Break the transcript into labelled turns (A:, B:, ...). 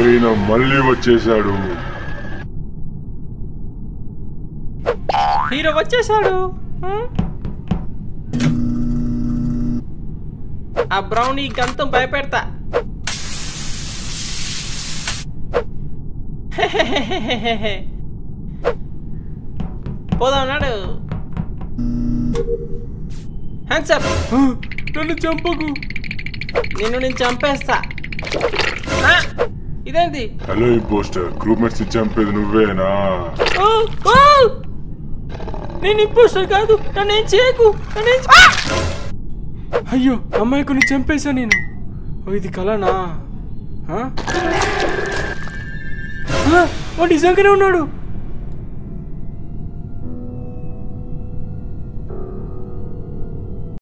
A: Venom మళ్ళీ వచ్చేసాడు.
B: Hero వచ్చేసాడు. ఆ బ్రౌనీ గంతం భయపెడతా. పోదాన్నాడు. హ్యాండ్సప్. నన్ను చంపకు. నేను చంపేస్తా. ఇదేంటి?
A: హలో ఇంపోస్టర్, గ్రూప్మేట్స్ చంపేది నువ్వేనా?
B: నేను ఇంపోస్టర్ కాదు. నన్నేం చేయకు. అయ్యో, అమ్మాయి కొన్ని చంపేశా నేను. ఇది కలనా? వాడు నిజంగానే ఉన్నాడు.